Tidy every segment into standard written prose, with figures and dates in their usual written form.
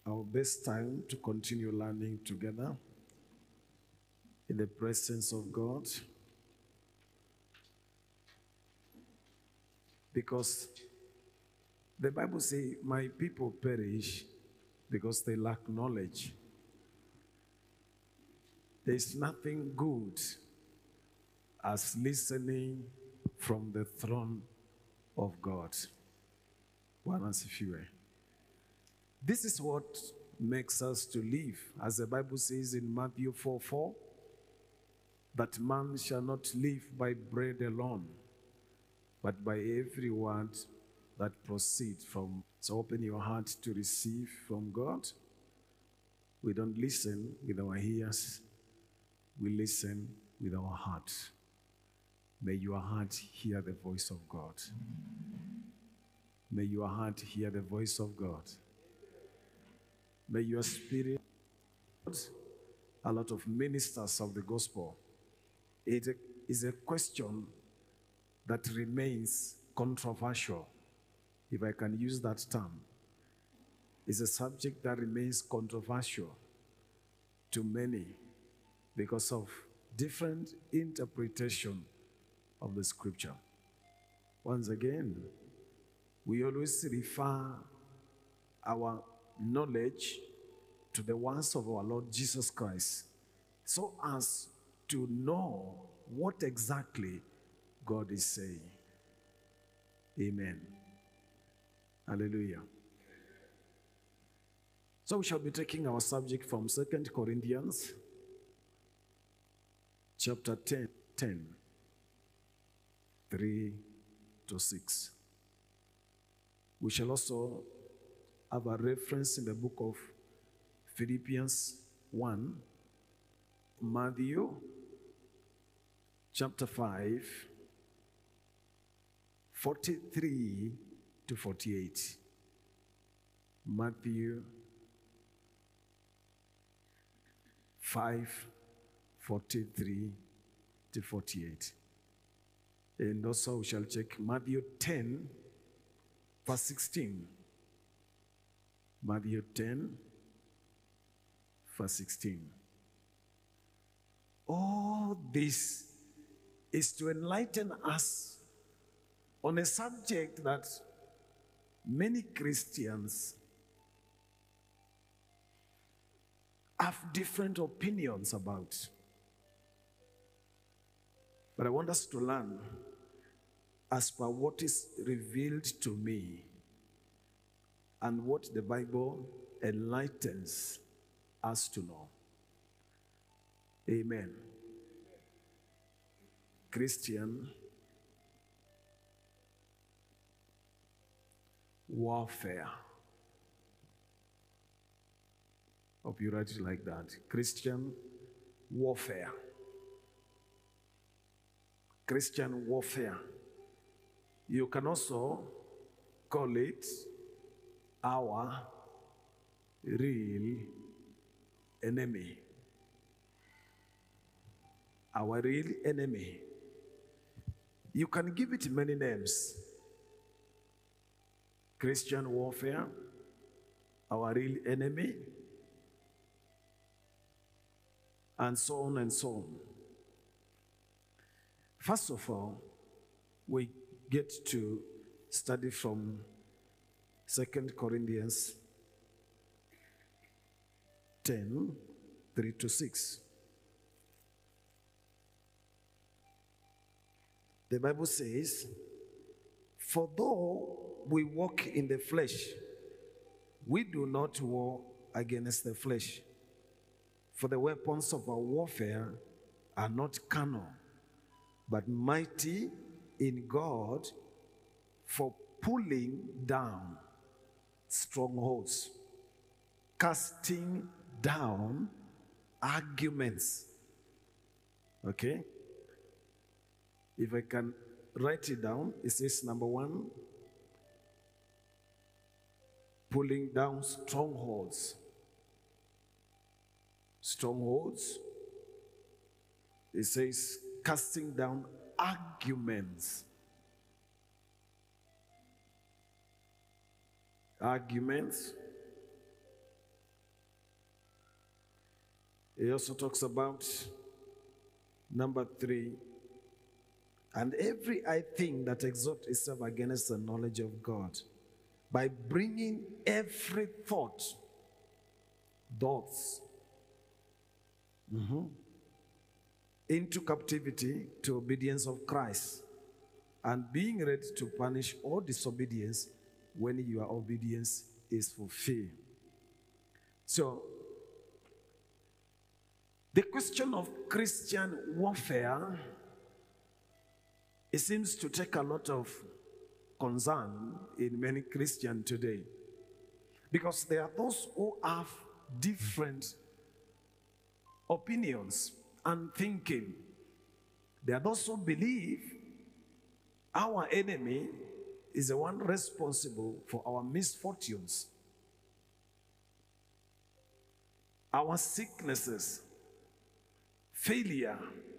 our best time to continue learning together in the presence of God, because the Bible says, my people perish because they lack knowledge. There is nothing good as listening from the throne of God. This is what makes us to live, as the Bible says in Matthew 4:4, that man shall not live by bread alone, but by every word that proceeds from. So open your heart to receive from God. We don't listen with our ears, we listen with our heart. May your heart hear the voice of God. May your heart hear the voice of God. May your spirit, a lot of ministers of the gospel, it is a question that remains controversial, if I can use that term. It's a subject that remains controversial to many because of different interpretation of the scripture. Once again, we always refer our knowledge to the words of our Lord Jesus Christ, so as to know what exactly God is saying. Amen. Hallelujah. So we shall be taking our subject from 2 Corinthians chapter 10, 3 to 6. We shall also have a reference in the book of Philippians 1, Matthew chapter 5, 43 to 48. Matthew 5, 43 to 48. And also we shall check Matthew 10, verse 16. Matthew 10, verse 16. All this is to enlighten us on a subject that many Christians have different opinions about. But I want us to learn as per what is revealed to me and what the Bible enlightens us to know. Amen. Christian warfare. Hope you write it like that. Christian warfare. Christian warfare. You can also call it our real enemy. Our real enemy. You can give it many names. Christian warfare, our real enemy, and so on and so on. First of all, we get to study from 2 Corinthians 10, 3 to 6. The Bible says, for though we walk in the flesh, we do not war against the flesh. For the weapons of our warfare are not carnal, but mighty in God for pulling down strongholds, casting down arguments. Okay? If I can write it down, it says number 1, pulling down strongholds. Strongholds. It says casting down arguments. Arguments. He also talks about number 3, and every high thing that exalts itself against the knowledge of God, by bringing every thoughts into captivity to obedience of Christ, and being ready to punish all disobedience when your obedience is fulfilled. So, the question of Christian warfare, it seems to take a lot of concern in many Christians today, because there are those who have different opinions and thinking. There are those who believe our enemy is the one responsible for our misfortunes, our sicknesses, failure,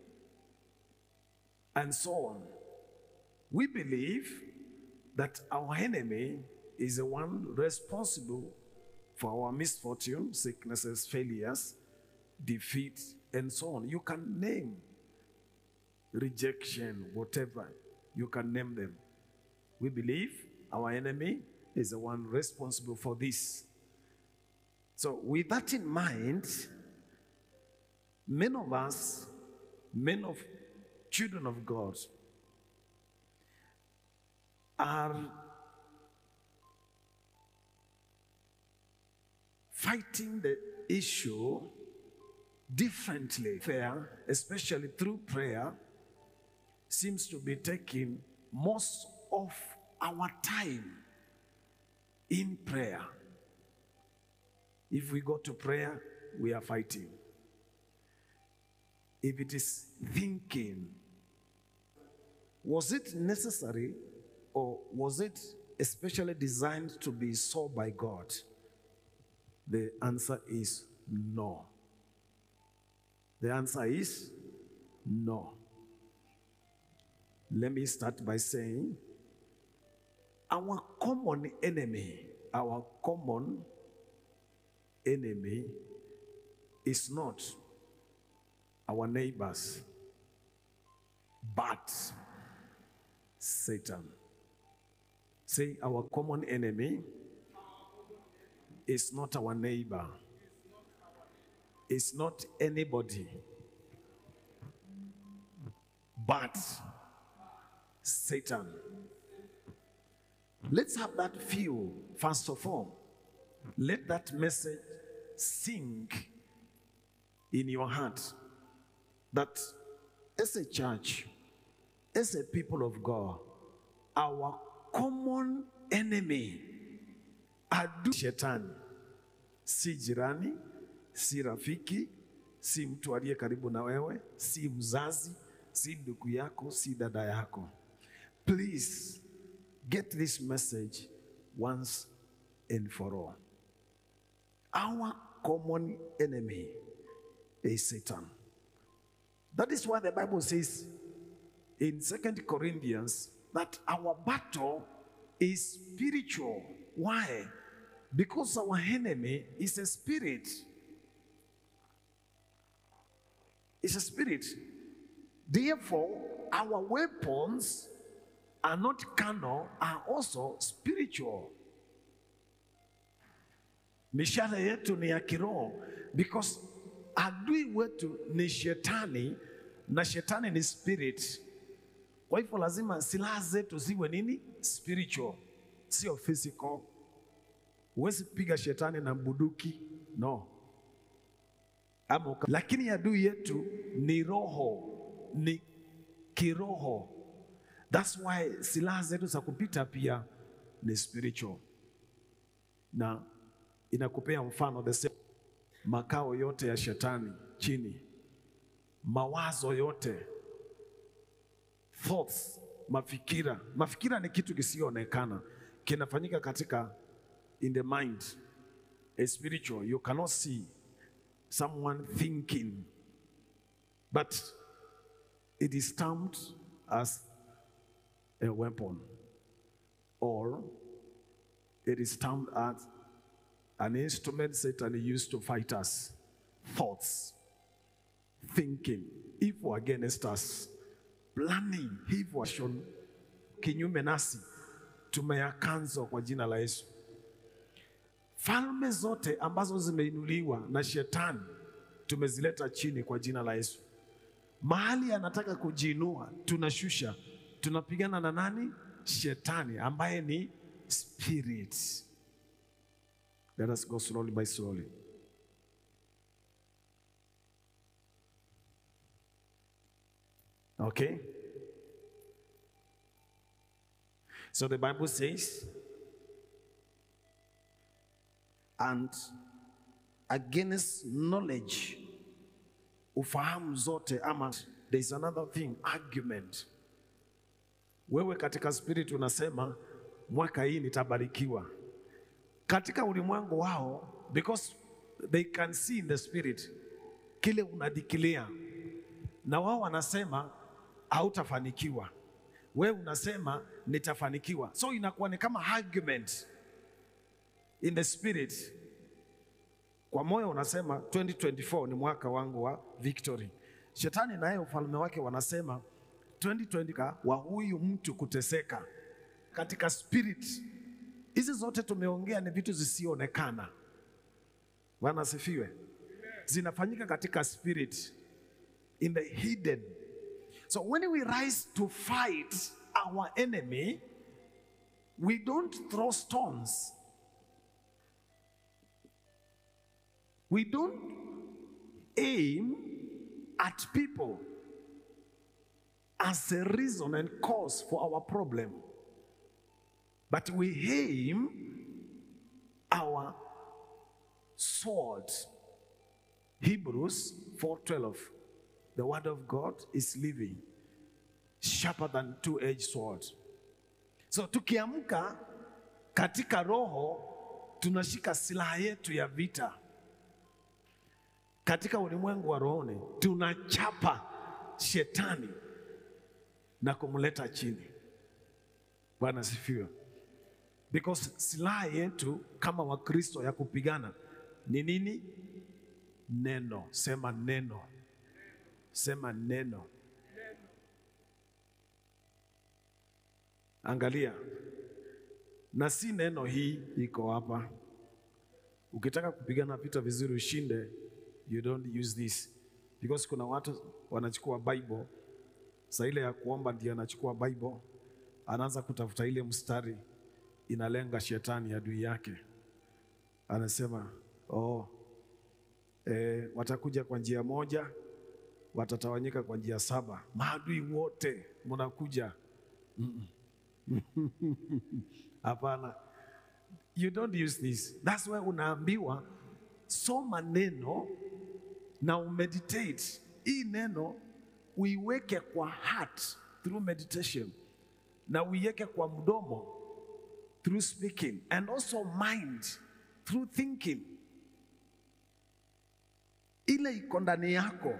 and so on. We believe that our enemy is the one responsible for our misfortune, sicknesses, failures, defeat, and so on. You can name rejection, whatever. You can name them. We believe our enemy is the one responsible for this. So with that in mind, many of us, children of God, are fighting the issue differently. Prayer, especially through prayer, seems to be taking most of our time in prayer. If we go to prayer, we are fighting. If it is thinking, was it necessary or was it especially designed to be so by God? The answer is no. The answer is no. Let me start by saying our common enemy is not our neighbors, but Satan. Say, our common enemy is not our neighbor. It's not anybody, but Satan. Let's have that view first of all. Let that message sink in your heart that as a church, as a people of God, our common enemy adu shetani, si jirani, si rafiki, si mtu aliye karibu na wewe, si mzazi, si ndugu yako, si dada yako. Please get this message once and for all. Our common enemy is Satan. That is why the Bible says in 2 Corinthians that our battle is spiritual. Why? Because our enemy is a spirit. It's a spirit. Therefore, our weapons are not carnal, are also spiritual. Mishale yetu ni ya kiroho, because adui wetu ni shetani, na shetani ni spirit. Kwa hivyo lazima silaha zetu ziwe nini? Spiritual, sio physical. Huwezi piga shetani na bunduki, no. Lakini adui yetu ni roho, ni kiroho. That's why silaha zetu za kupita pia ni spiritual. Na inakupea mfano the same. Makao yote ya shetani chini, mawazo yote, thoughts, mafikira ni kitu kisionekana, kinafanyika katika in the mind, a spiritual. You cannot see someone thinking, but it is termed as a weapon, or it is termed as an instrument Satan used to fight us. Thoughts. thinking evil against us, planning evil action kinyume nasi, tumeyakanzo kwa jina la Yesu. Falme zote ambazo zimeinuliwa na shetani tumezileta chini kwa jina la Yesu. Mahali anataka kujiinua tunashusha. Tunapigana na nani? Shetani ambaye ni spirit. Let us go slowly by slowly. Okay? So the Bible says, and against knowledge, ufahamu zote, ama there is another thing, argument. Wewe katika spirit unasema mwaka hii nitabarikiwa. Katika ulimwengu wao, because they can see in the spirit kile unadeclare, na wao wanasema hautafanikiwa. Wewe unasema nitafanikiwa. So inakuwa ni kama argument in the spirit. Kwa moyo unasema 2024 ni mwaka wangu wa victory. Shetani naye ufalme wake wanasema 2020 wa huyu mtu kuteseka. Katika spirit hizi zote tumeongea ni vitu zisionekana. Bwana asifiwe. Zinafanyika katika spirit, in the hidden. So when we rise to fight our enemy, we don't throw stones. We don't aim at people as a reason and cause for our problem. But we aim our sword. Hebrews 4:12. The word of God is living, sharper than two-edged sword. So tukiamka katika roho, tunashika silaha yetu ya vita. Katika ulimwengu wa rohoni, tunachapa shetani na kumleta chini. Bwana asifiwe. Because silaha yetu kama Wakristo ya kupigana ni nini? Neno. Sema neno. Sema neno. Angalia. Na si neno hii iko hapa. Ukitaka kupigana vita vizuri ushinde, you don't use this. Because kuna watu wanachukua Bible, saa ile ya kuomba ndiye anachukua Bible, anaanza kutafuta ile mstari inalenga shetani adui yake. Anasema, watakuja kwa njia moja, watatawanyika kwa njia 7. Maadui wote mnakuja. Hapana. You don't use this. That's why unaambiwa soma neno na umeditate. Hii neno uiweke kwa heart through meditation, na uiweke kwa mdomo through speaking, and also mind through thinking. Ile iko ndani yako.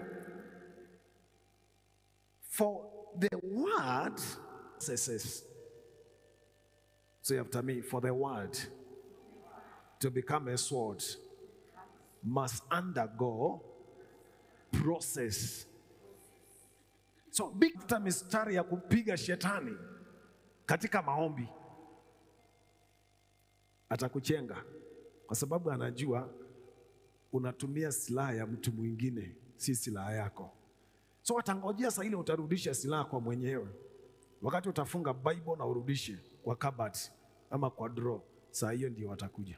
For the word says, say after me, for the word to become a sword must undergo process. So big time mistari ya kupiga shetani katika maombi. Atakuchenga kwa sababu anajua unatumia silaha ya mtu mwingine, si silaha yako. So atangojea saa ile utarudisha silaha kwa mwenyewe. Wakati utafunga Bible na urudishe kwa kabati ama kwa draw, saa hiyo ndio watakuja.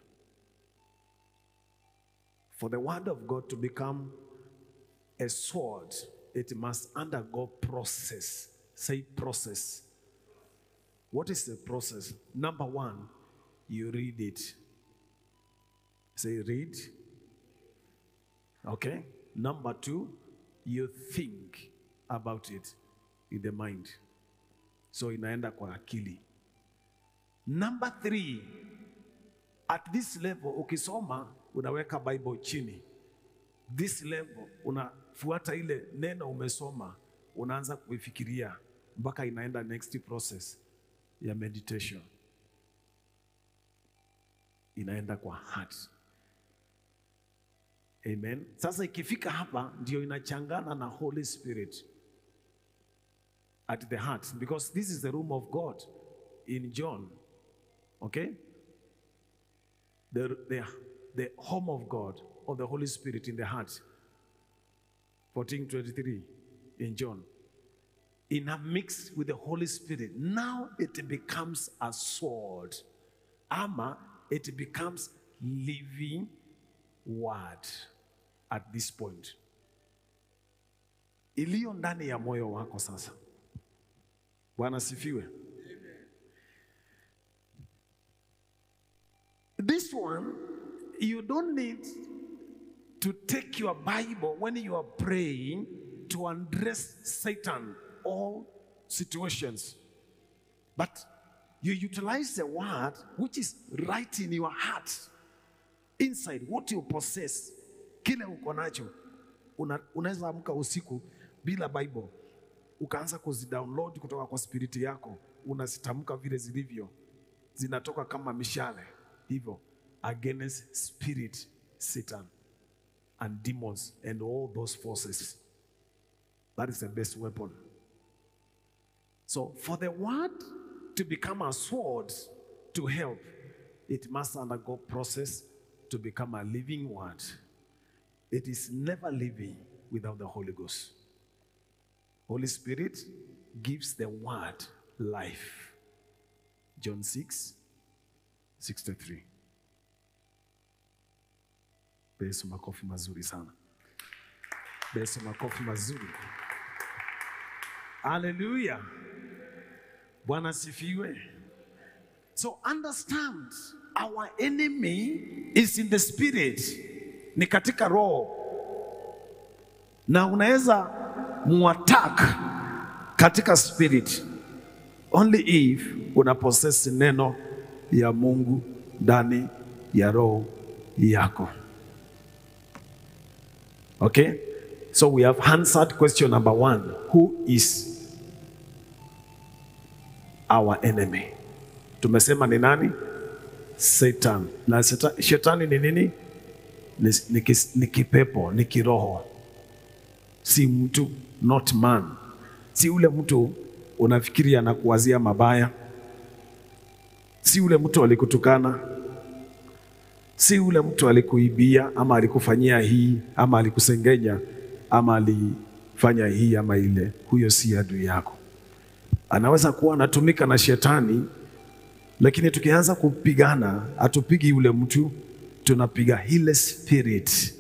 For the word of God to become a sword, it must undergo process. Say process. What is the process? Number 1, you read it. Say read. Okay. Number 2, you think about it in the mind. So inaenda kwa akili. Number 3, at this level ukisoma unaweka Bible chini. This level unafuata ile neno umesoma, unaanza kuifikiria mpaka inaenda next process ya meditation. Inaenda kwa heart. Amen. Sasa ikifika hapa ndio inachangana na Holy Spirit at the heart, because this is the room of God in John. Okay? The home of God, of the Holy Spirit in the heart. 14:23 in John. In a mix with the Holy Spirit, now it becomes a sword. Ama, it becomes living word at this point. Iliyo ndani ya moyo wako sasa. Bwana sifiwe. This one, you don't need to take your Bible when you are praying to address Satan all situations. But you utilize the word which is right in your heart. Inside, what you possess. Kile uko nacho. Unaweza amka usiku bila Bible. Ukaanza kuzidownload kutoka kwa spiriti yako. Unazitamka vile zilivyo. Zinatoka kama mishale. Hivyo. Against spirit, Satan, and demons, and all those forces. That is the best weapon. So, for the word to become a sword to help, it must undergo process to become a living word. It is never living without the Holy Ghost. Holy Spirit gives the word life. John 6:63. Yesu makofi mazuri sana. Yesu makofi mazuri. Hallelujah. Bwana sifiwe. So understand, our enemy is in the spirit. Ni katika roho. Na unaweza muattack katika spirit only if una possess neno ya Mungu ndani ya roho yako. Okay? So we have answered question number 1. Who is our enemy? Tumesema ni nani? Satan. Na shetani ni nini? Ni kipepo, ni kiroho. Si mtu, not man. Si ule mtu unafikiria na kuwazia mabaya. Si ule mtu alikutukana. Si ule mtu alikuibia ama alikufanyia hii ama alikusengenya ama alifanya hii ama ile. Huyo si adui yako. Anaweza kuwa anatumika na shetani, lakini tukianza kupigana, hatupigi yule mtu, tunapiga ile spirit.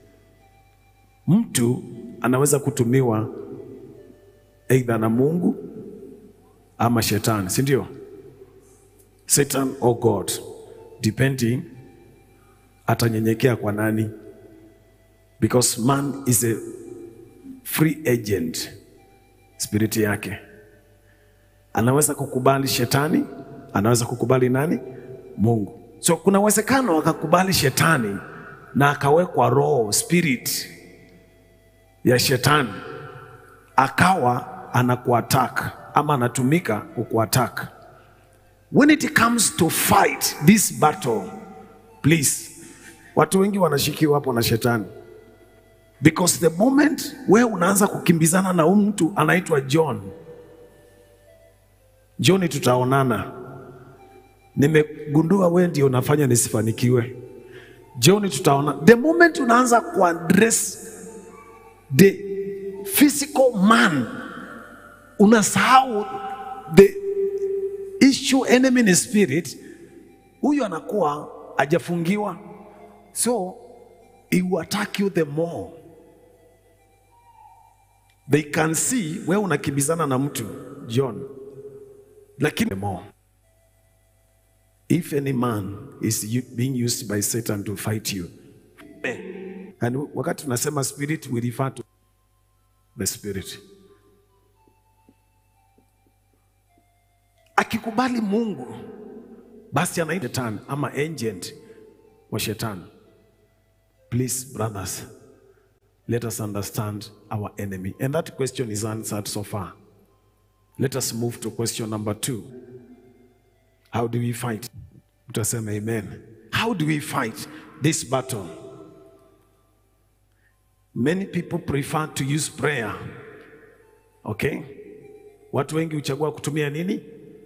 Mtu anaweza kutumiwa either na Mungu ama shetani, si ndio? Satan or God, depending atanyenyekea kwa nani. Because man is a free agent. Spirit yake anaweza kukubali shetani, anaweza kukubali nani? Mungu. So kuna uwezekano akakubali shetani na akawekwa roho, spirit ya shetani, akawa anakuattack ama anatumika kukuattack. When it comes to fight this battle, please, watu wengi wanashikiwa hapo na shetani. Because the moment wewe unaanza kukimbizana na mtu anaitwa John, tutaonana. Nimegundua wewe ndio unafanya nisifanikiwe. John, tutaona. The moment unaanza kuaddress the physical man, unasahau the issue enemy in spirit, huyu anakuwa hajafungiwa. So he will attack you the more. They can see wewe unakimbizana na mtu John, lakini more. If any man is being used by Satan to fight you, and wakati tunasema spirit, we refer to the spirit. Akikubali Mungu, basi anaitwa shetani ama agent wa shetani. Please, brothers, let us understand our enemy. And that question is answered so far. Let us move to question number 2. How do we fight? Utasema amen. How do we fight this battle? Many people prefer to use prayer. Okay? Watu wengi huchagua kutumia nini?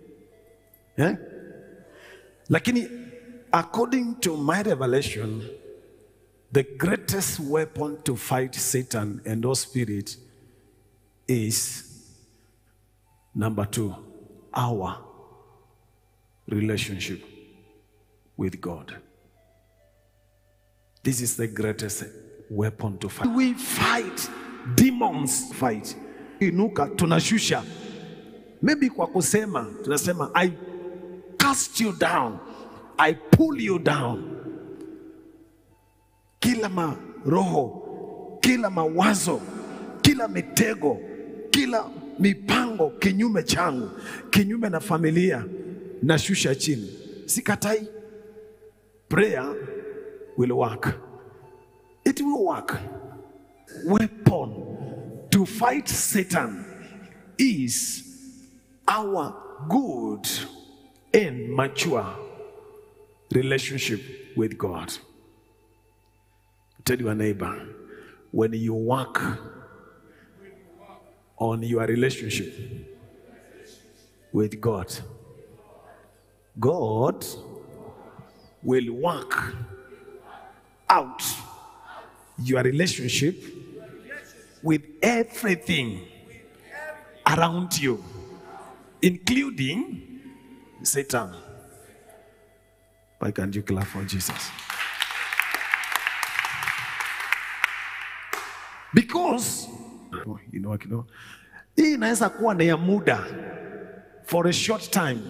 Lakini according to my revelation, the greatest weapon to fight Satan and those spirits is number 2, our relationship with God. This is the greatest weapon to fight. We fight demons, fight. Inuka tunashusha. Maybe kwa kusema tunasema I cast you down, I pull you down. Kila maroho, kila mawazo, kila mitego, kila mipango kinyume changu, kinyume na familia, nashusha chini. Sikatai. Prayer will work. It will work. Weapon to fight Satan is our good and mature relationship with God. Tell your neighbor, when you work on your relationship with God, God will work out your relationship with everything around you, including Satan. Why can't you clap for Jesus? Because you know, hii inaweza kuwa ni ya muda, for a short time.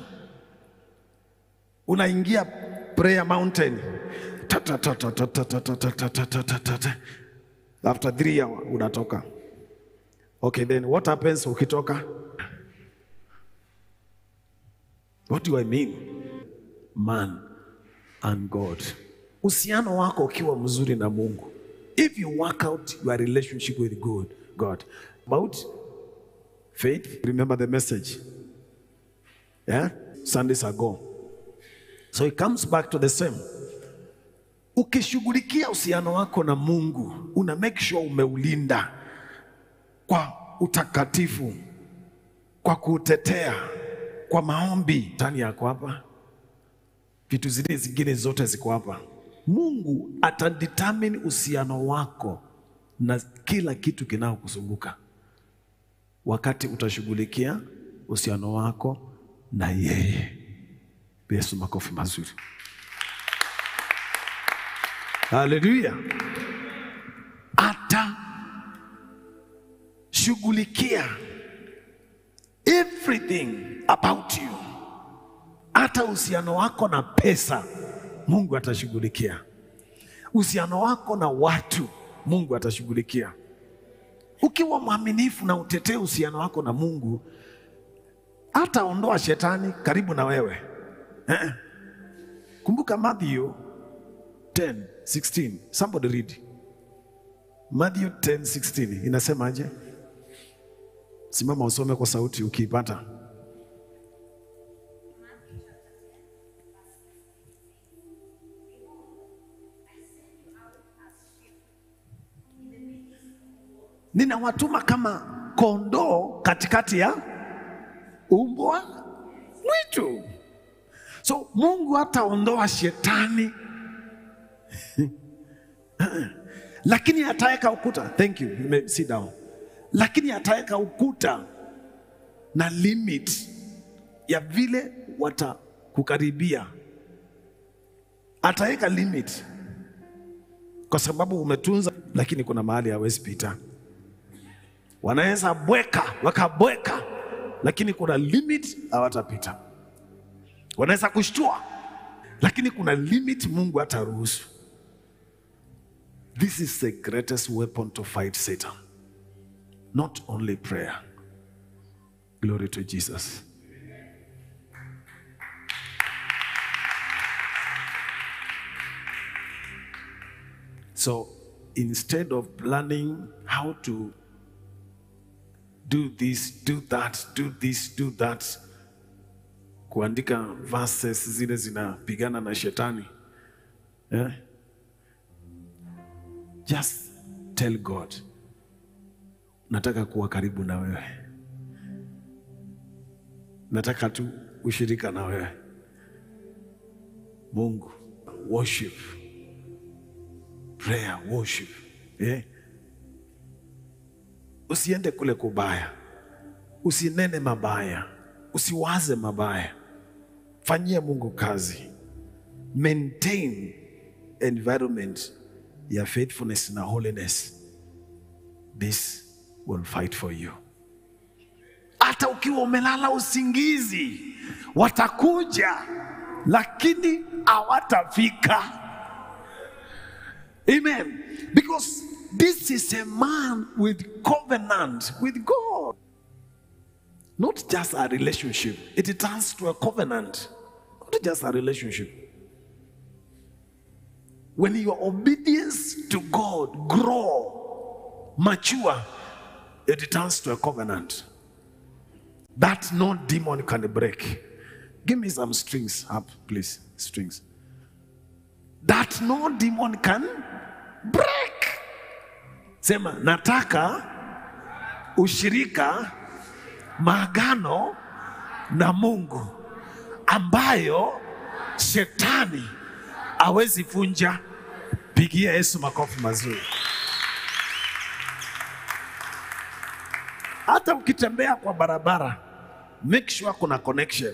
Unaingia prayer mountain, after 3 hours unatoka. Okay, then what happens ukitoka? What do I mean? Man and God. Uhusiano wako ukiwa mzuri na Mungu, if you work out your relationship with God, about faith, remember the message, Sundays ago. So it comes back to the same. Ukishughulikia uhusiano wako na Mungu, una make sure umeulinda kwa utakatifu, kwa kutetea, kwa maombi. Tani yako hapa, vitu zingine zote ziko hapa. Mungu atadetermine uhusiano wako na kila kitu kinaokuzunguka wakati utashughulikia uhusiano wako na yeye. Yesu, makofi mazuri. Hallelujah. Atashughulikia everything about you. Hata uhusiano wako na pesa, Mungu atashughulikia. Uhusiano wako na watu, Mungu atashughulikia. Ukiwa mwaminifu na utetee uhusiano wako na Mungu, hata ondoa shetani karibu na wewe. Kumbuka Matthew 10:16. Somebody read. Matthew 10:16. Inasemaje? Simama usome kwa sauti ukiipata. Ninawatuma kama kondoo katikati ya umbwa mwitu. So Mungu hataondoa shetani lakini ataweka ukuta. Thank you. You may sit down. Lakini ataweka ukuta na limit ya vile watakukaribia. Ataweka limit kwa sababu umetunza, lakini kuna mahali hawezi pita. Wanaweza wakabweka, lakini kuna limit hawatapita. Wanaweza kushtua, lakini kuna limit Mungu hataruhusu. This is the greatest weapon to fight Satan. Not only prayer. Glory to Jesus. So instead of planning how to do this, do that, do this, do that, kuandika verses zile zinapigana na shetani, just tell God, nataka kuwa karibu na wewe, nataka tu ushirika na wewe Mungu. Worship, prayer, worship. Usiende kule kubaya, usinene mabaya, usiwaze mabaya. Fanyia Mungu kazi. Maintain environment ya faithfulness na holiness. This will fight for you. Hata ukiwa umelala usingizi, watakuja lakini hawatafika. Amen. Because this is a man with covenant with God. Not just a relationship. It turns to a covenant. Not just a relationship. When your obedience to God grow, mature, it turns to a covenant that no demon can break. Give me some strings up, please. Strings. That no demon can break. Sema, nataka ushirika, maagano na Mungu ambayo shetani hawezi vunja. Pigia Yesu makofi mazuri. Hata ukitembea kwa barabara, make sure kuna connection.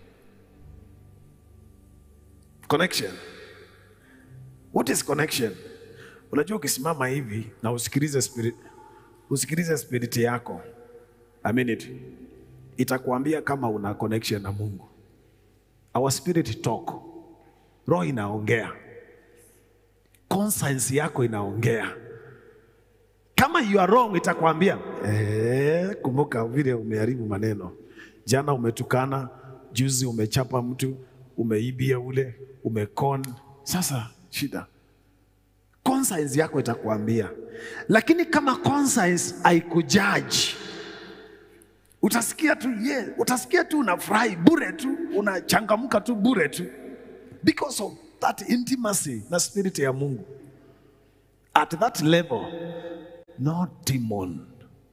Connection. What is connection? Unajua ukisimama hivi na usikilize spirit yako, a minute, itakuambia kama una connection na Mungu. Our spirit talk. Roho inaongea. Conscience yako inaongea. Kama you are wrong, itakuambia kumbuka vile umeharibu maneno. Jana umetukana, juzi umechapa mtu, umeibia ule, umekon. Sasa shida. Conscience yako itakuambia. Lakini kama conscience haikujudge, utasikia tu utasikia tu unafurahi bure tu, unachangamka tu bure tu. Because of that intimacy na spirit ya Mungu. At that level, no demon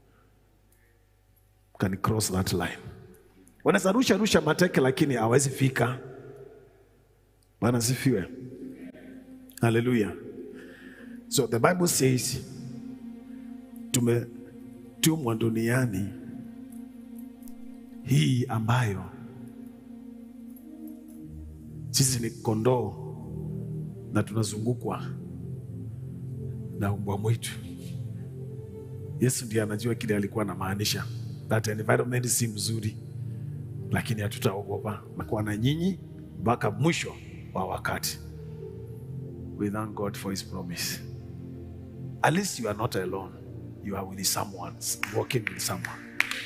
can cross that line. Wanaweza rusha mateke lakini hawezi fika. Bwana sifiwe. Hallelujah. So the Bible says, tumetumwa duniani hii ambayo sisi ni kondoo na tunazungukwa na mbwa mwitu. Yesu ndiye anajua kile alikuwa anamaanisha. That environment si mzuri, lakini hatutaogopa na kuwa na nyinyi mpaka mwisho wa wakati. We thank God for his promise. At least you are not alone. You are with someone, walking with someone.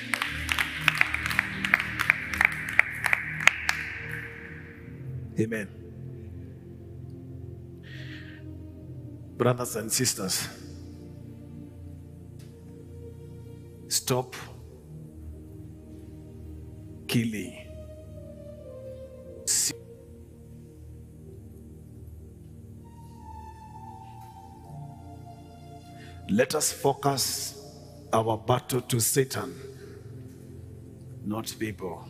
Amen. Brothers and sisters, stop killing. Let us focus our battle to Satan, not people.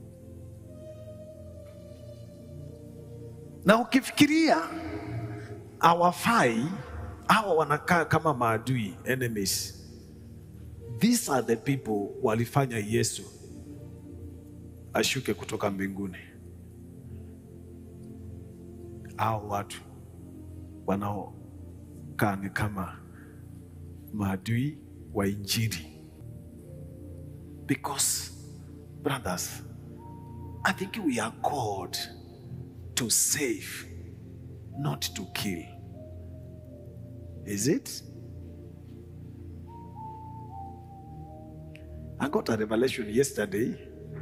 Na ukifikiria hawafai, hawa wanakaa kama maadui, enemies. These are the people walifanya Yesu ashuke kutoka mbinguni. Hao watu wanaokaa ni kama maadui wa Injili. Because, brothers, I think we are called to save, not to kill. Is it? I got a revelation yesterday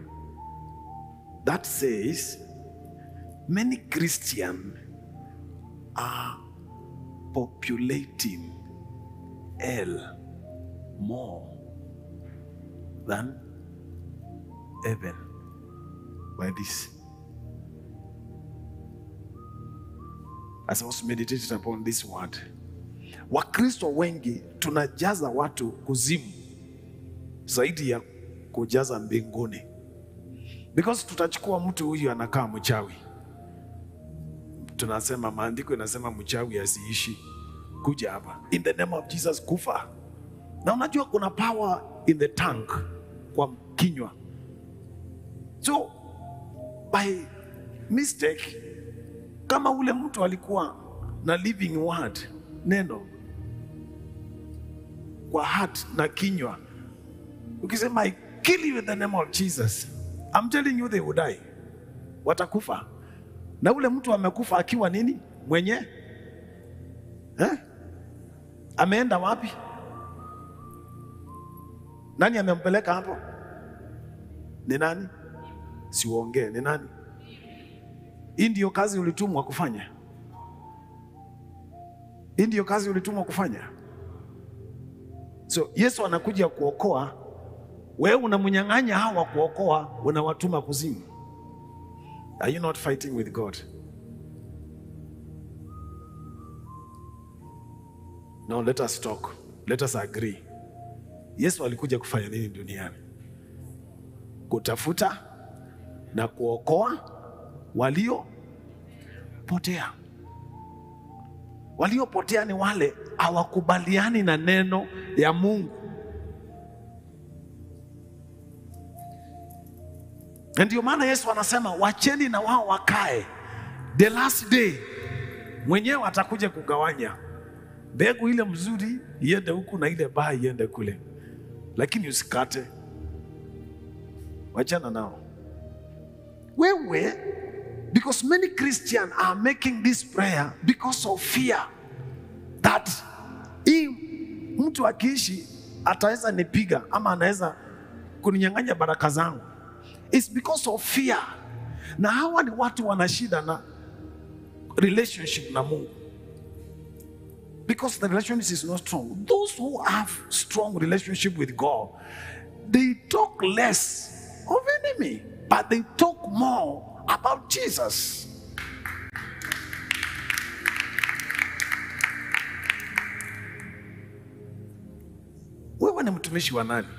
that says many Christians are populating hell more than heaven by this. As I was meditating upon this word, Wakristo wengi tunajaza watu kuzimu zaidi ya kujaza mbinguni, because tutachukua mtu huyu anakaa mchawi, tunasema maandiko inasema mchawi asiishi, kuja hapa in the name of Jesus, kufa. Na unajua kuna power in the tongue, kwa kinywa. So by mistake, kama ule mtu alikuwa na living word, neno kwa heart na kinywa, ukisema I kill you in the name of Jesus, I'm telling you they will die, watakufa. Na ule mtu amekufa akiwa nini? Mwenye ameenda wapi? Nani amempeleka hapo? Ni nani? Siuongee, ni nani? Hii ndio kazi ulitumwa kufanya. Hii ndio kazi ulitumwa kufanya. So Yesu anakuja kuokoa, wewe unamnyang'anya hawa kuokoa, unawatuma kuzimu. Are you not fighting with God? No, let us talk. Let us agree. Yesu alikuja kufanya nini duniani? Kutafuta na kuokoa waliopotea. Waliopotea ni wale hawakubaliani na neno ya Mungu. Na ndio maana Yesu anasema wacheni na wao wakae. The last day mwenyewe atakuja kugawanya mbegu ile mzuri iende huku na ile baya iende kule, lakini usikate, wachana nao wewe. Because many Christians are making this prayer because of fear that hii mtu akiishi ataweza nipiga ama anaweza kuninyang'anya baraka zangu. It's because of fear. Na hawa ni watu wana shida na relationship na Mungu, because the relationship is not strong. Those who have strong relationship with God, they talk less of enemy, but they talk more about Jesus. Wewe ni mtumishi wa nani?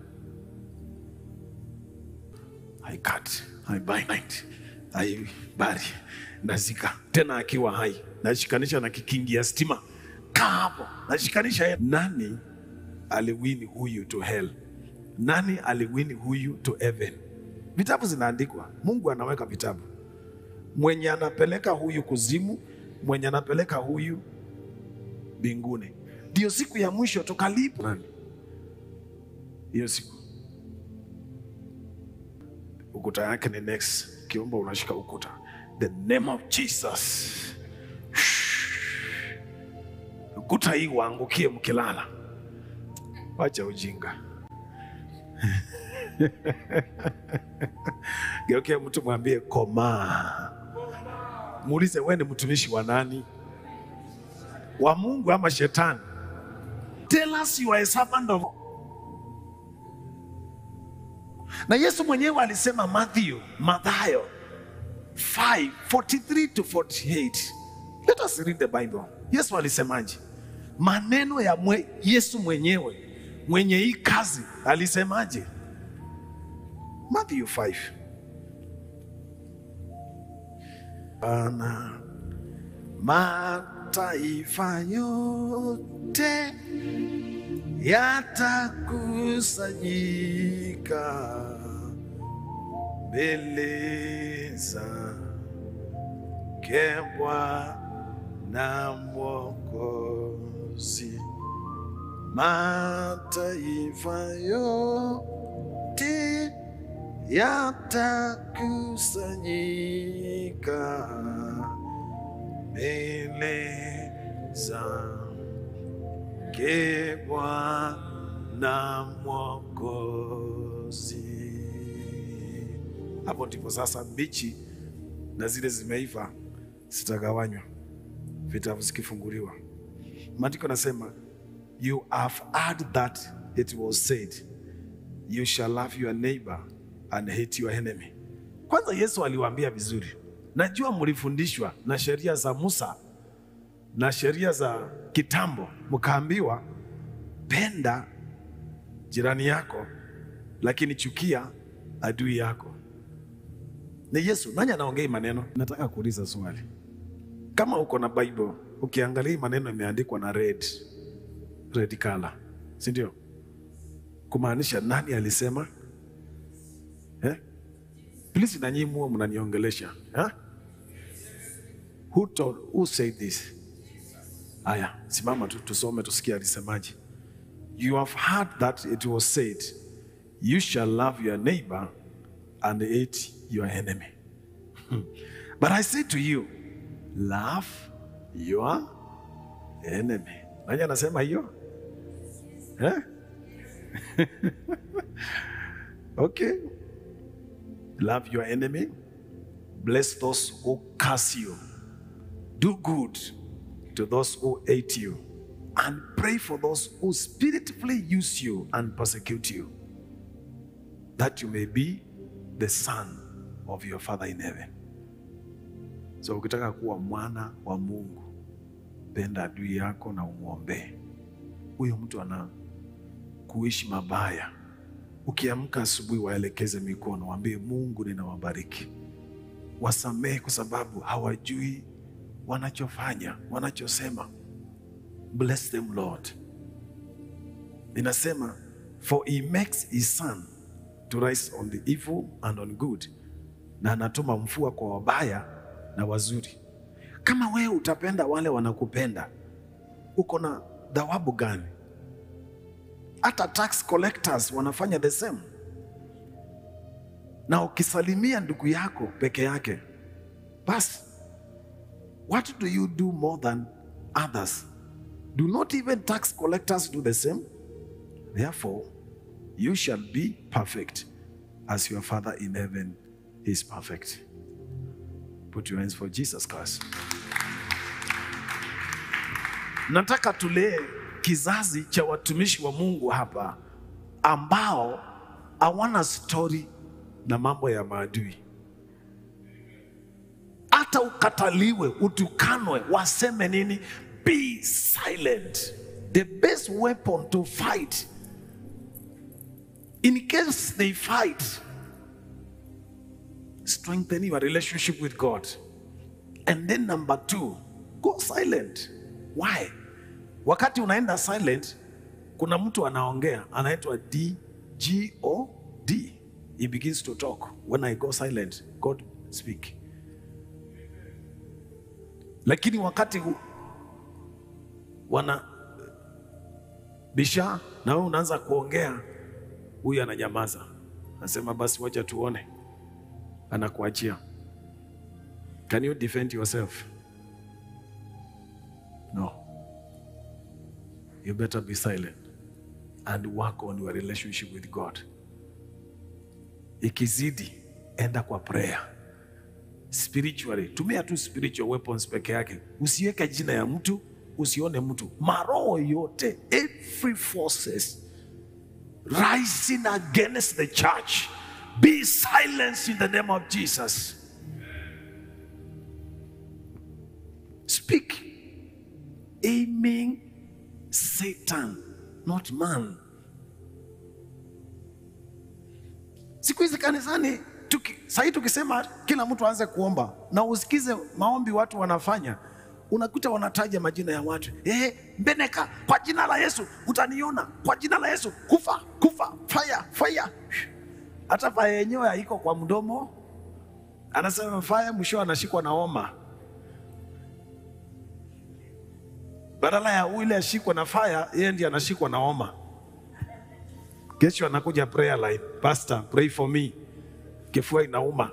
I cut, I bind, I bury, nazika. Tena akiwa hai, nashikanisha na kikingi ya stima. Kaa hapo, nashikanisha ya. Nani aliwini huyu to hell? Nani aliwini huyu to heaven? Vitabu zinaandikwa, Mungu anaweka vitabu. Mwenye anapeleka huyu kuzimu, mwenye anapeleka huyu mbinguni. Ndio siku ya mwisho tukalipo nani? Hiyo siku ukuta yake ni next. Kiomba unashika ukuta, the name of Jesus. Ukuta hii waangukie mkilala. Wacha ujinga. Geukia mtu mwambie koma. Muulize, wewe ni mtumishi wa nani? Wa Mungu ama shetani? Tell us you are a servant of. Na Yesu mwenyewe alisema Mathayo 5:43 to 48. Let us read the Bible. Yesu alisemaje? Maneno ya Yesu mwenyewe, mwenye hii kazi alisemaje? Matthew 5. Ana mataifa yote yatakusanyika mbele zake Bwana Mwokozi. Mataifa yote yatakusanyika mbele zake Bwana Mwokozi. Hapo ndipo sasa mbichi na zile zimeiva zitagawanywa, vitabu zikifunguliwa. Maandiko nasema, you have heard that it was said, you shall love your neighbor and hate your enemy. Kwanza Yesu aliwaambia vizuri, najua mlifundishwa na sheria za Musa na sheria za kitambo, mkaambiwa penda jirani yako lakini chukia adui yako. Ni Yesu. Nani anaongea maneno? Nataka kuuliza swali. Kama uko na Bible, ukiangalia maneno yameandikwa na red color, si ndio? Kumaanisha nani alisema? Please, na nyinyi muo mnaniongelesha. Who said this? Aya, simama tu tusome tusikie alisemaje. You have heard that it was said, you shall love your neighbor and hate your enemy. But I say to you, love your enemy. Nani anasema hiyo? Okay. Love your enemy. Bless those who curse you. Do good to those who hate you. And pray for those who spiritually use you and persecute you, that you may be the son of your Father in heaven. So ukitaka kuwa mwana wa Mungu, penda adui yako na umuombe. Huyo mtu ana kuishi mabaya, ukiamka asubuhi waelekeze mikono, waambie Mungu ninawabariki. Wasamehe kwa sababu hawajui wanachofanya, wanachosema. Bless them, Lord. Inasema, for he makes his sun to rise on the evil and on good. Na anatuma mvua kwa wabaya na wazuri. Kama wewe utapenda wale wanakupenda, uko na thawabu gani? Hata tax collectors wanafanya the same. Na ukisalimia ndugu yako peke yake, basi, what do you do more than others? Do not even tax collectors do the same? Therefore, you shall be perfect as your Father in heaven is perfect. Put your hands for Jesus Christ. Nataka tulee kizazi cha watumishi wa Mungu hapa ambao hawana story na mambo ya maadui. Hata ukataliwe, utukanwe, waseme nini, be silent. The best weapon to fight, in case they fight, strengthen your relationship with God. And then number 2, go silent. Why? Wakati unaenda silent, kuna mtu anaongea, anaitwa God. He begins to talk. When I go silent, God speak. Lakini wakati wana bisha na wewe unaanza kuongea, huyu ananyamaza. Anasema basi wacha tuone. Anakuachia. Can you defend yourself? No. You better be silent and work on your relationship with God. Ikizidi, enda kwa prayer. Spiritually, tumia tu spiritual weapons peke yake. Usiweke jina ya mtu, usione mtu. Maroho yote, every forces rising against the church, be silenced in the name of Jesus. Speak, aiming Satan, not man. Siku hizi kanisani, sasa tukisema kila mtu aanze kuomba na usikize maombi watu wanafanya, unakuta wanataja majina ya watu. Mbeneka, kwa jina la Yesu utaniona, kwa jina la Yesu kufa, fire. Hata fire yenyewe haiko kwa mdomo. Anasema fire, mwisho anashikwa na homa. Badala ya ule ashikwa na fire, yeye ndiye anashikwa na homa. Kesho anakuja prayer line, pastor pray for me, kifua inauma.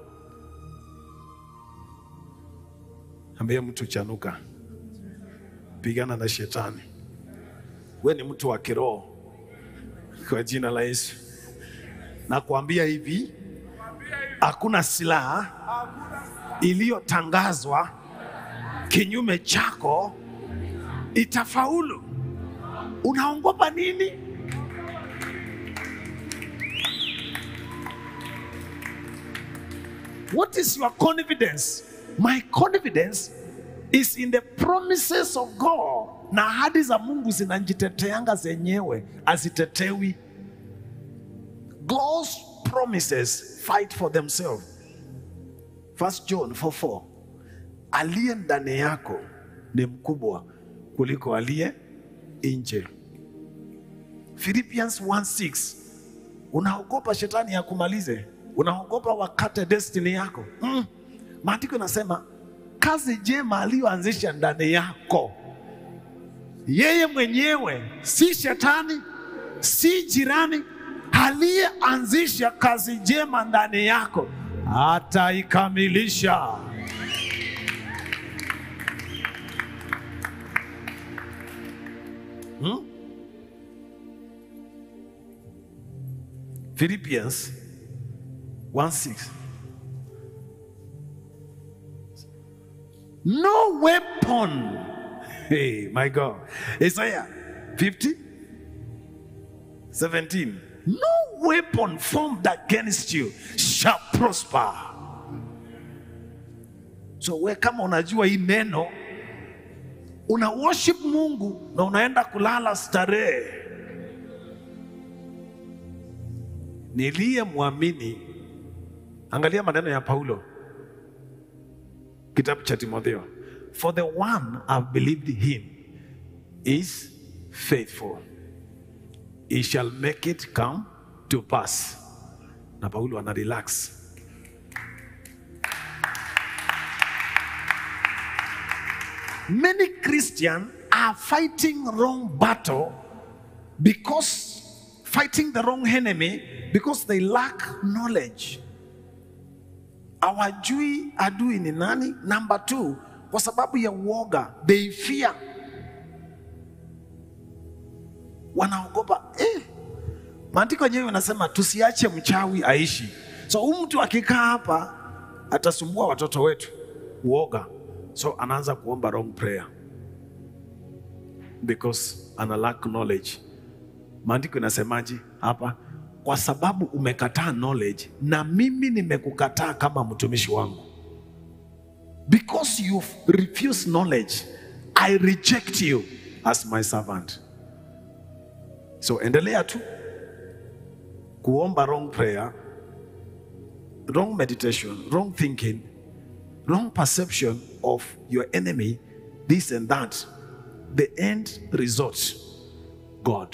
Ambia mtu chanuka, pigana na shetani. Wewe ni mtu wa kiroho, kwa jina la Yesu. Na kuambia hivi, hakuna silaha iliyotangazwa kinyume chako itafaulu. Unaogopa nini? What is your confidence? My confidence is in the promises of God. Na ahadi za Mungu zinajiteteanga zenyewe, azitetewi. God's promises fight for themselves. 1 John 4:4. Aliye ndani yako ni mkubwa kuliko aliye nje. Philippians 1:6. Unaogopa shetani ya kumalize? Unaogopa wakate destiny yako? Maandiko yanasema kazi njema aliyoanzisha ndani yako yeye mwenyewe, si shetani, si jirani. Aliyeanzisha kazi njema ndani yako ataikamilisha. Philippians 1:6. No weapon. Hey, my God. Isaiah 50:17. No weapon formed against you shall prosper. So we kama unajua hii neno, una worship Mungu na unaenda kulala starehe. Niliyemwamini, angalia maneno ya Paulo kitabu cha Timotheo. For the one I've believed him is faithful. He shall make it come to pass. Na Paulo ana relax. Many Christians are fighting wrong battle because fighting the wrong enemy because they lack knowledge. Hawajui adui ni nani. Number 2, kwa sababu ya uoga, they fear. Wanaogopa. Maandiko yenyewe yanasema tusiache mchawi aishi. So mtu akikaa hapa atasumbua watoto wetu. Uoga. So anaanza kuomba wrong prayer because ana lack knowledge. Maandiko yanasemaje hapa? Kwa sababu umekataa knowledge, na mimi nimekukataa kama mtumishi wangu. Because you refuse knowledge, I reject you as my servant. So endelea tu kuomba wrong prayer, wrong meditation, wrong thinking, wrong perception of your enemy, this and that. The end result, God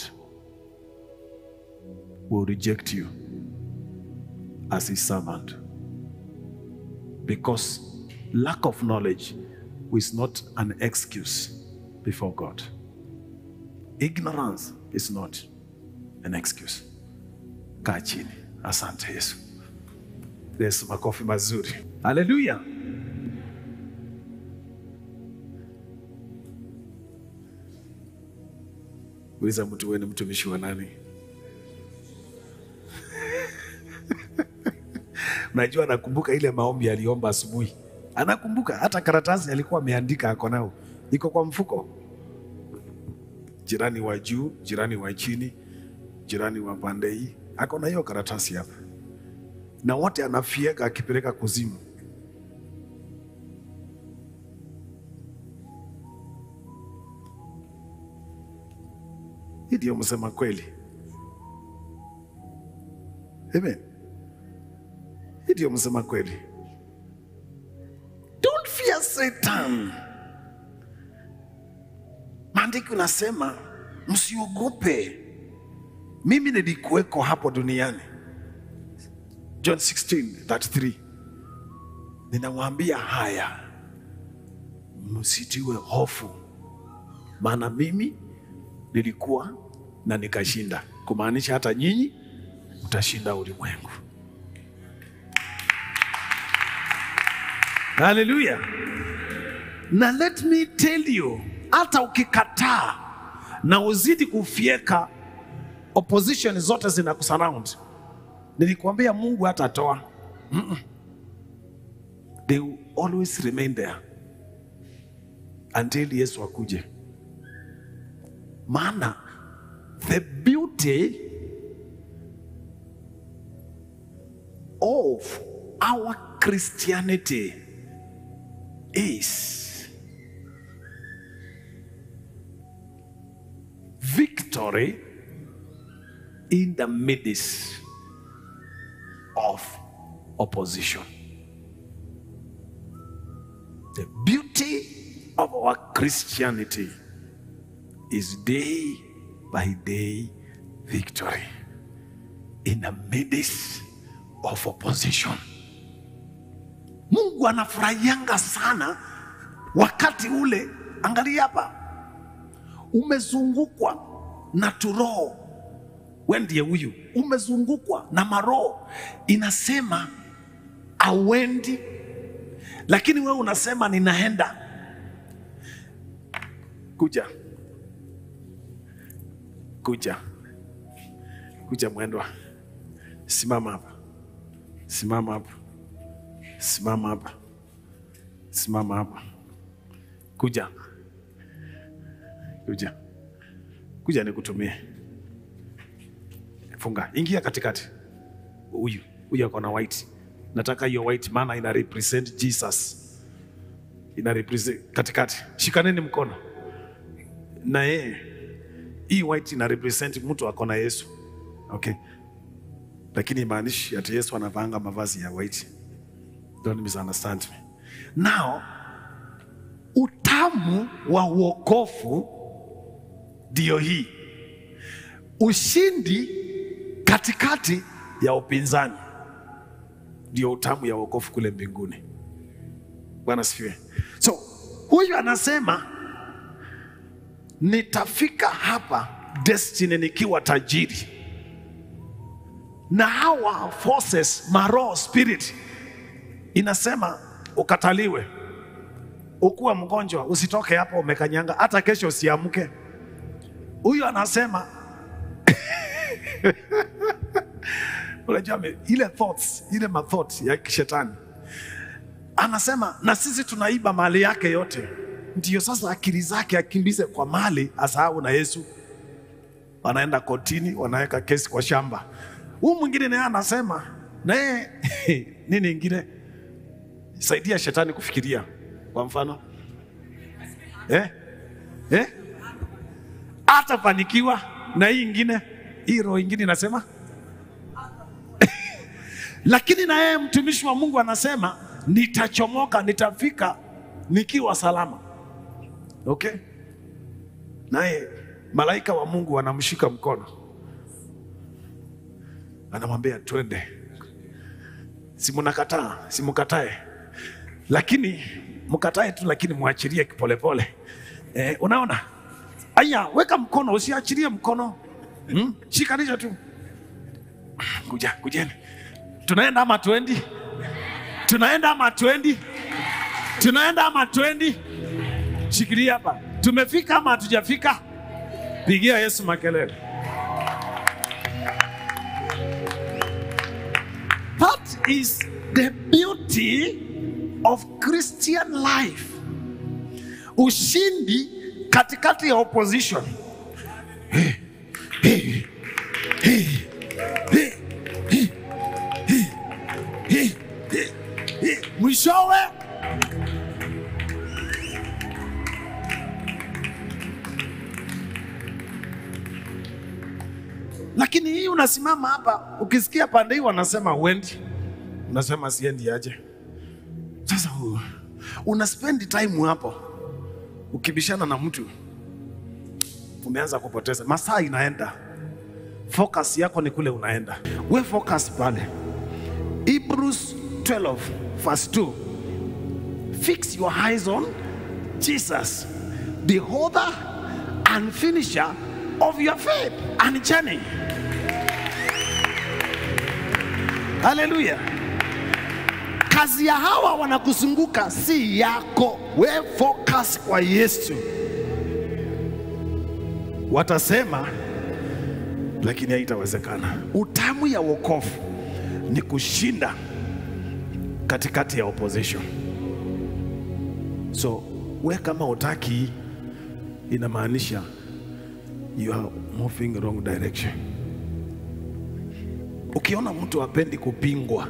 will reject you as his servant. Because lack of knowledge is not an excuse before God. Ignorance is not an excuse. Kaa chini. Asante Yesu. Yesu, makofi mazuri. Hallelujah. Uliza mtu, wewe ni mtumishi wa nani? Unajua anakumbuka ile maombi aliomba asubuhi. Anakumbuka hata karatasi alikuwa ameandika ako nao. Iko kwa mfuko. Jirani wa juu, jirani wa chini, jirani wa pande hii. Ako na hiyo karatasi hapa. Na wote anafieka akipeleka kuzimu. Hii ndio msema kweli. Amen. Hii ndio msema kweli. Don't fear Satan. Maandiko nasema msiogope. Mimi nilikuweko hapo duniani. John 16:33. Ninawaambia haya, msitiwe hofu, maana mimi nilikuwa na nikashinda. Kumaanisha hata nyinyi mtashinda ulimwengu. Hallelujah. Na let me tell you, hata ukikataa na uzidi kufieka, opposition zote zinakusurround. Nilikwambia Mungu hatatoa. They will always remain there until Yesu akuje. Maana the beauty of our Christianity is victory in the midst of opposition. The beauty of our Christianity is day by day victory in the midst of opposition. Mungu anafurahianga sana wakati ule, angalia hapa, umezungukwa na turoho. Wewe ndiye huyu, umezungukwa na maroho. Inasema auendi, lakini wewe unasema ninaenda. Kuja mwendwa, simama hapa, simama hapa, simama hapa, simama hapa. Kuja nikutumie. Funga, ingia katikati. Huyu ako na white. Nataka hiyo white, maana ina represent Jesus. Ina represent katikati. Shikaneni mkono. Na hii white ina represent mtu ako na Yesu. Okay. Lakini maanishi ati Yesu anavanga mavazi ya white. Don't misunderstand me. Now, utamu wa wokovu ndio hii. Ushindi katikati ya upinzani ndio utamu ya wokovu kule mbinguni. Bwana sifiwe. So, huyu anasema nitafika hapa destiny nikiwa tajiri. Na hawa forces, maroho, spirit, inasema ukataliwe. Ukuwa mgonjwa, usitoke hapo umekanyanga, hata kesho usiamke. Huyu anasema unajua ile thoughts, ile thoughts ya kishetani. Anasema na sisi tunaiba mali yake yote. Ndiyo sasa akili zake akimbize kwa mali, asahau na Yesu. Wanaenda kotini, wanaweka kesi kwa shamba. Huyu mwingine naye anasema, naye nini ingine? Saidia shetani kufikiria. Kwa mfano, atafanikiwa. Na hii ingine, hii roho ingine inasema lakini na yeye mtumishi wa Mungu anasema nitachomoka, nitafika nikiwa salama. Okay? Naye malaika wa Mungu anamshika mkono, anamwambia twende. Simunakataa, simukatae. Lakini mkatae tu, lakini muachilie kipolepole. Unaona? Aya, weka mkono, usiachilie mkono. Shikanisha tu. Kujeni. Tunaenda ama twendi? Tunaenda ama twendi? Tunaenda ama twendi? Shikilia hapa. Tumefika ama hatujafika? Pigia Yesu makelele. That is the beauty of Christian life. Ushindi katikati ya opposition. Mwishowe lakini hii unasimama hapa, ukisikia pande hii wanasema wendi, unasema siendi aje. Sasa una spend time hapo, ukibishana na mtu umeanza kupoteza masaa, inaenda. Focus yako ni kule unaenda. We focus pale. Hebrews 12 verse 2. Fix your eyes on Jesus, the author and finisher of your faith and journey. Hallelujah. Kazi ya hawa wanakuzunguka si yako. We focus kwa Yesu. Watasema lakini haitawezekana. Utamu ya wokovu ni kushinda katikati ya opposition. So we kama utaki, inamaanisha you are moving wrong direction. Ukiona mtu hapendi kupingwa,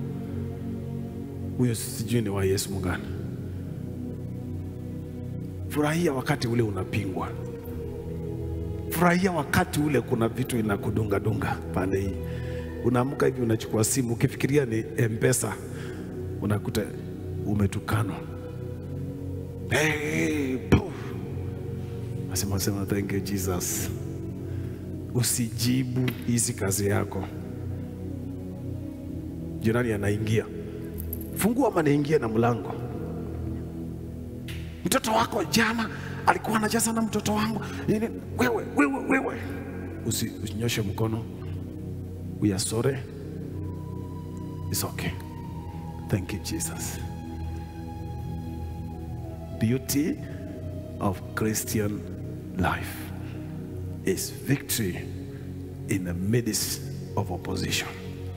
huyo sijui ni wa Yesu mgani. Furahia wakati ule unapingwa. furahia wakati ule kuna vitu inakudunga dunga pande hii. Unaamka hivi unachukua simu ukifikiria ni M-Pesa, unakuta umetukanwa. Hey, Asema thank you Jesus. Usijibu hizi kazi yako. Jirani anaingia, fungua ama niingie na mlango. Mtoto wako jana alikuwa anajaza na mtoto wangu. Wewe. Usinyoshe mkono. We are sorry. It's okay. Thank you Jesus. Beauty of Christian life is victory in the midst of opposition.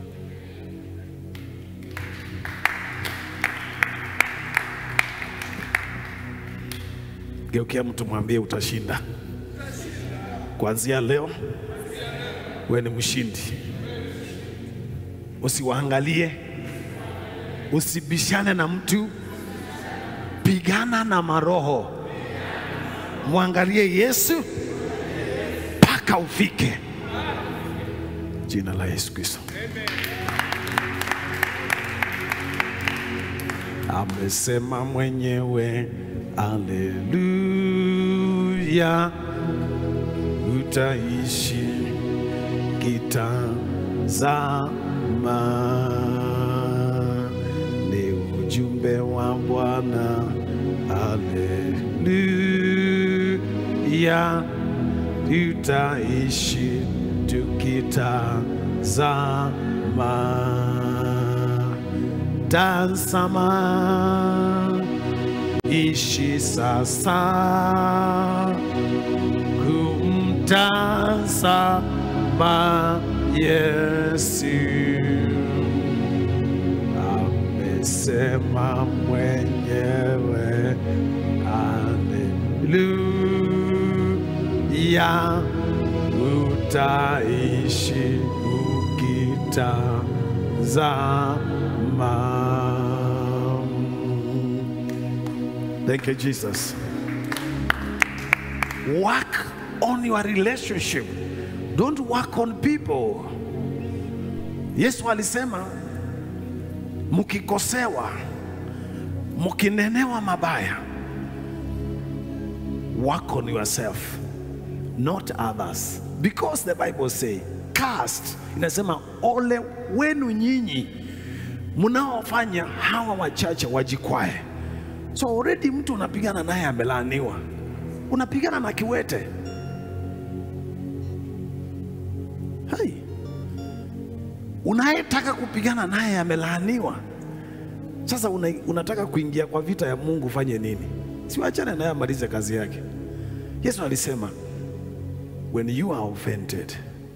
Geukia mtu mwambie utashinda. Kuanzia leo wewe ni mshindi. Usiwaangalie, usibishane na mtu, pigana na maroho. Muangalie Yesu mpaka ufike. Jina la Yesu Kristo. Amesema mwenyewe, haleluya, utaishi kitazama. Ni ujumbe wa Bwana, haleluya, tutaishi tukitazama. Tazama, ishi sasa kumtazama Yesu. Amesema mwenyewe, haleluya, utaishi ukitazama. Thank you Jesus. Work on your relationship. Don't work on people. Yesu alisema, mukikosewa, mukinenewa mabaya, work on yourself, not others. Because the Bible say, cast, inasema ole wenu nyinyi mnaofanya hawa wachache wajikwae. So already mtu unapigana naye amelaaniwa. Unapigana na kiwete. Hai. Unayetaka kupigana naye amelaaniwa. Sasa unataka kuingia kwa vita ya Mungu, fanye nini? Siwachane naye amalize kazi yake. Yesu alisema, when you are offended,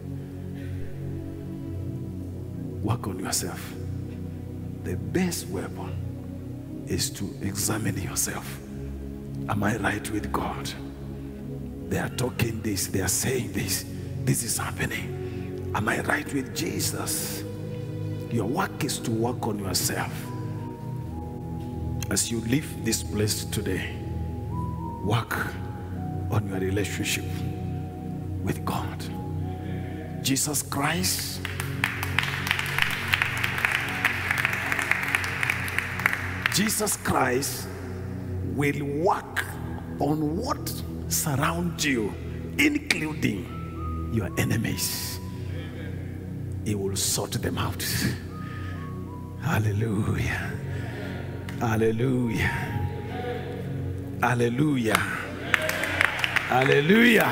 work on yourself. The best weapon is to examine yourself. Am I right with God? They are talking this, they are saying this, this is happening. Am I right with Jesus? Your work is to work on yourself. As you leave this place today, work on your relationship with God. Jesus Christ will work on what surrounds you, including your enemies. He will sort them out. Hallelujah. Hallelujah. Hallelujah. Hallelujah.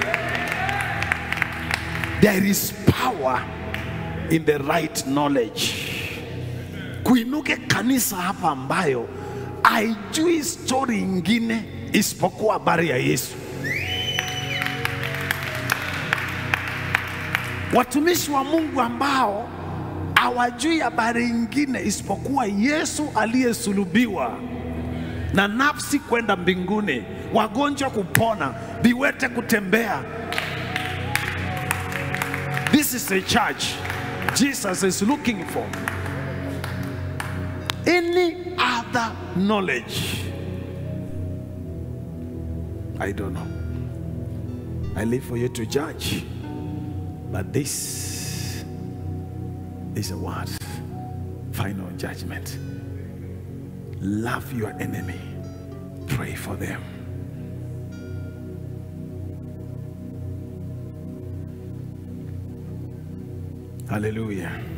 There is power in the right knowledge. Kuinuke kanisa hapa ambayo haijui story ingine isipokuwa habari ya Yesu. Watumishi wa Mungu ambao hawajui habari ingine isipokuwa Yesu aliyesulubiwa na nafsi kwenda mbinguni, wagonjwa kupona, viwete kutembea. This is a church Jesus is looking for. Any other knowledge, I don't know. I leave for you to judge. But this is a word. Final judgment. Love your enemy. Pray for them. Hallelujah.